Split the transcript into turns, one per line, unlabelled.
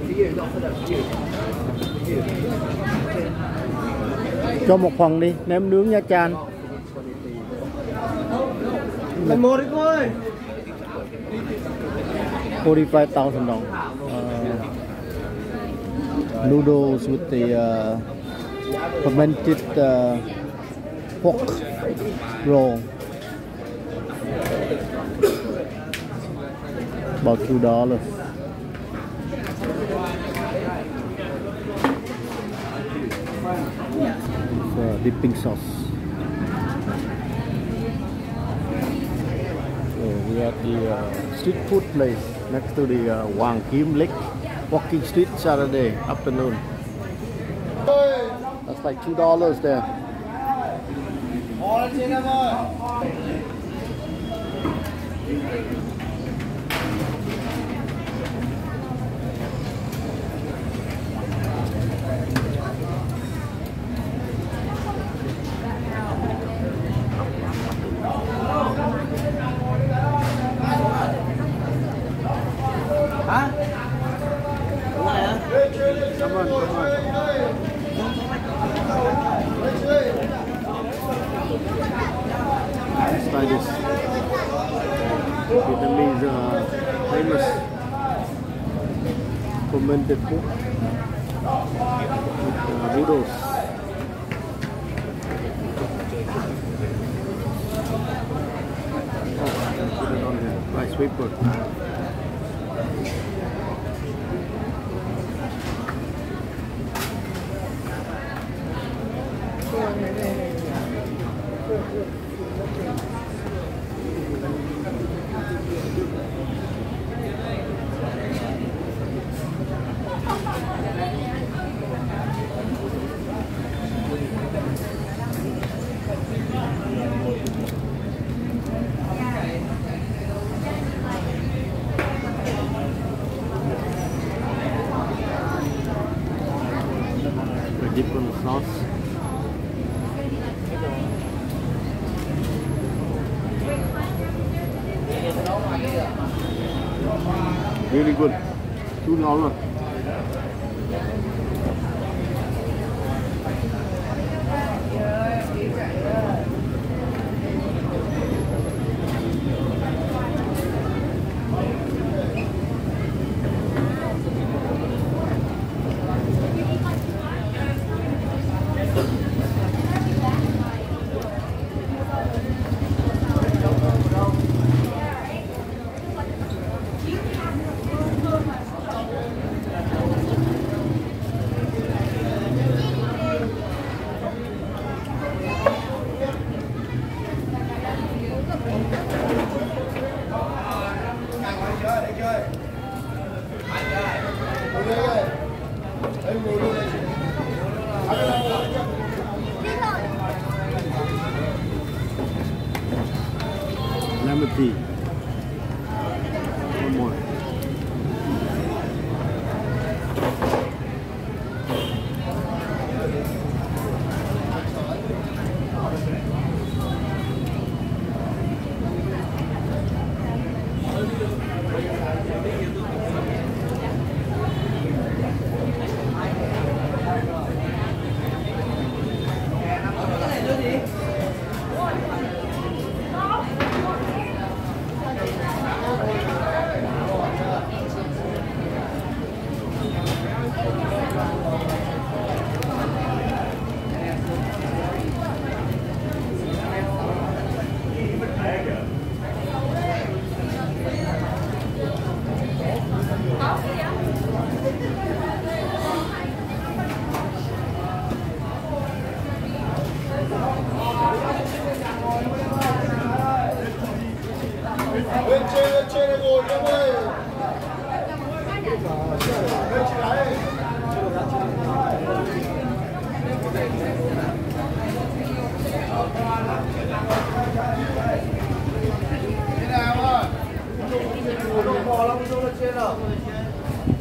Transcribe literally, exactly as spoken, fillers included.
Cho một phần đi, nem nướng Nha Trang.
Lần một đi cô ơi.
forty-five thousand đồng. Uh, noodles with the uh, fermented uh, pork roll. About two dollars. Uh, dipping sauce. So we are at the uh, street food place next to the uh, Wang Kim Lake walking street Saturday afternoon. That's like two dollars there.
Hả? Đúng rồi hả?
Come on, come on. Let's try this. Vietnamese uh, famous fermented pork with uh, noodles. Oh, put it on here. Rice paper. Different sauce. Really good. Two dollars. Lemon tea. One more.
Bên trên, bên trên này ngồi em ơi. Bên chị gái. Thế nào ạ? Đồ bò lông xuống lên trên rồi.